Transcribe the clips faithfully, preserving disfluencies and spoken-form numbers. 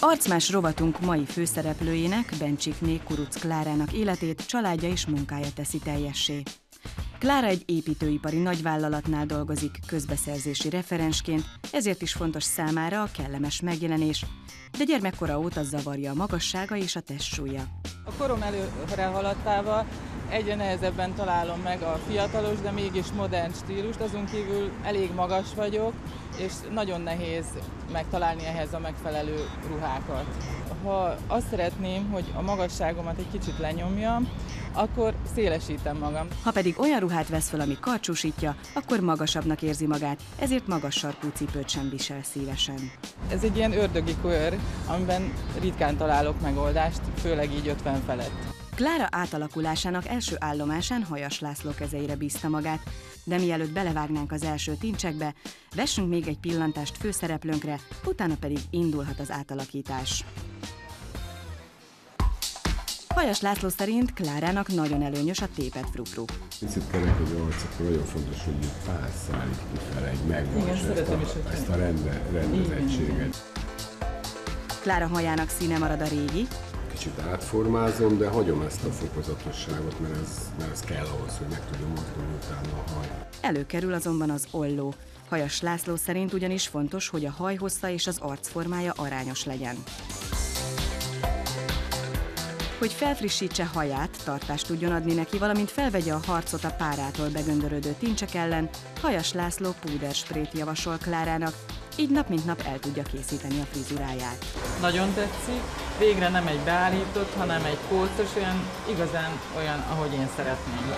Arcmás rovatunk mai főszereplőjének, Bencsikné Kuruc Klárának életét, családja és munkája teszi teljessé. Klára egy építőipari nagyvállalatnál dolgozik közbeszerzési referensként, ezért is fontos számára a kellemes megjelenés, de gyermekkora óta zavarja a magassága és a testsúlya. A korom előre haladtával egyre nehezebben találom meg a fiatalos, de mégis modern stílust, azon kívül elég magas vagyok, és nagyon nehéz megtalálni ehhez a megfelelő ruhákat. Ha azt szeretném, hogy a magasságomat egy kicsit lenyomjam, akkor szélesítem magam. Ha pedig olyan ruhát vesz fel, ami karcsúsítja, akkor magasabbnak érzi magát, ezért magas sarkú cipőt sem visel szívesen. Ez egy ilyen ördögi kör, amiben ritkán találok megoldást, főleg így ötven felett. Klára átalakulásának első állomásán Hajas László kezeire bízta magát, de mielőtt belevágnánk az első tincsekbe, vessünk még egy pillantást főszereplőnkre, utána pedig indulhat az átalakítás. Hajas László szerint Klárának nagyon előnyös a tépet frufru. Picit kerekedő arcokon nagyon fontos, hogy egy pár szállít kifele, egy megvalós ezt a, ezt a rende, rendezettséget. Klára hajának színe marad a régi. Kicsit átformázom, de hagyom ezt a fokozatosságot, mert ez, mert ez kell ahhoz, hogy meg tudjam mozdulni utána a haj. Előkerül azonban az olló. Hajas László szerint ugyanis fontos, hogy a haj hossza és az arcformája arányos legyen. Hogy felfrissítse haját, tartást tudjon adni neki, valamint felvegye a harcot a párától begöndörödő tincsek ellen, Hajas László púdersprét javasol Klárának, így nap mint nap el tudja készíteni a frizuráját. Nagyon tetszik, végre nem egy beállított, hanem egy kócos, olyan igazán olyan, ahogy én szeretném.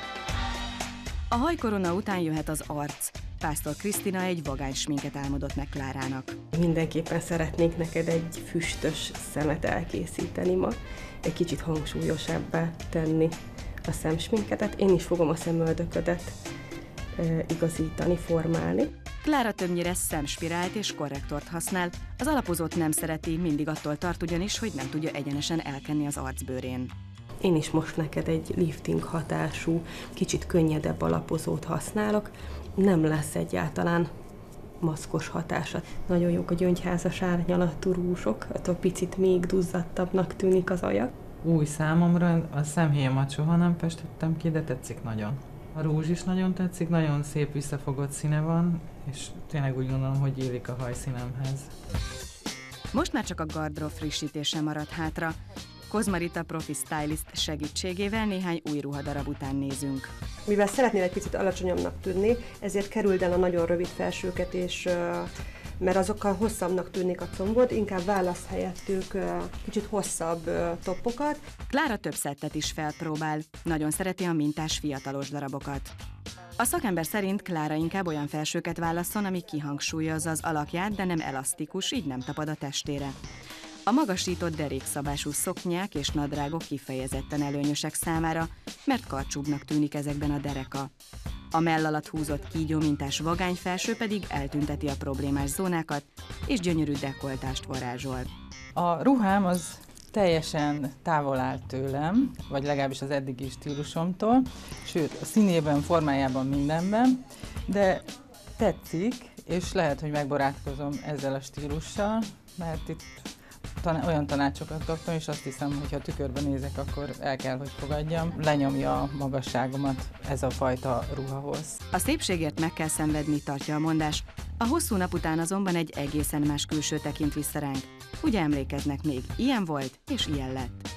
A hajkorona után jöhet az arc. Pásztor Krisztina egy vagány sminket álmodott meg Klárának. Mindenképpen szeretnék neked egy füstös szemet elkészíteni ma, egy kicsit hangsúlyosabbá tenni a szemsminketet. Én is fogom a szemöldöködet e, igazítani, formálni. Klára többnyire szemspirált és korrektort használ, az alapozót nem szereti, mindig attól tart ugyanis, hogy nem tudja egyenesen elkenni az arcbőrén. Én is most neked egy lifting hatású, kicsit könnyedebb alapozót használok, nem lesz egyáltalán maszkos hatása. Nagyon jók a gyöngyházas árnyalatú rúzsok, attól picit még duzzadtabbnak tűnik az aja. Új számomra, a szemhéjamat soha nem festettem ki, de tetszik nagyon. A rúzs is nagyon tetszik, nagyon szép visszafogott színe van, és tényleg úgy gondolom, hogy illik a hajszínemhez. Most már csak a gardrób frissítése maradt hátra. Kozma Rita profi stylist segítségével néhány új ruhadarab után nézünk. Mivel szeretnél egy picit alacsonyabbnak tűnni, ezért kerüld el a nagyon rövid felsőket, és, mert azokkal hosszabbnak tűnik a combod, inkább válasz helyettük kicsit hosszabb toppokat. Klára több szettet is felpróbál, nagyon szereti a mintás fiatalos darabokat. A szakember szerint Klára inkább olyan felsőket válasszon, ami kihangsúlyozza az alakját, de nem elasztikus, így nem tapad a testére. A magasított derékszabású szoknyák és nadrágok kifejezetten előnyösek számára, mert karcsúbbnak tűnik ezekben a dereka. A mell alatt húzott kígyómintás vagányfelső pedig eltünteti a problémás zónákat, és gyönyörű dekoltást varázsol. A ruhám az teljesen távol áll tőlem, vagy legalábbis az eddigi stílusomtól, sőt a színében, formájában, mindenben, de tetszik, és lehet, hogy megbarátkozom ezzel a stílussal, mert itt Tan- olyan tanácsokat kaptam, és azt hiszem, hogy ha tükörben nézek, akkor el kell, hogy fogadjam. Lenyomja a magasságomat ez a fajta ruhahoz. A szépségért meg kell szenvedni, tartja a mondás. A hosszú nap után azonban egy egészen más külső tekint vissza ránk. Ugye emlékeznek még, ilyen volt és ilyen lett.